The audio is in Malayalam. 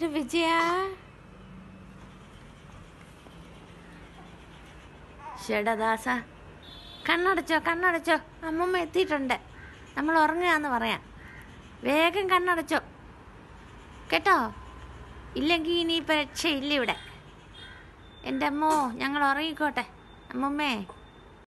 എടാ വിജയ, ഷെടദാസ, കണ്ണടച്ചോ കണ്ണടച്ചോ, അമ്മമ്മ എത്തിയിട്ടുണ്ട്. നമ്മൾ ഉറങ്ങുകയെന്ന് പറയാം. വേഗം കണ്ണടച്ചോ കേട്ടോ, ഇല്ലെങ്കിൽ ഇനിയിപ്പോൾ രക്ഷയില്ല ഇവിടെ. എൻ്റെ അമ്മോ, ഞങ്ങൾ ഉറങ്ങിക്കോട്ടെ. അമ്മമ്മേ.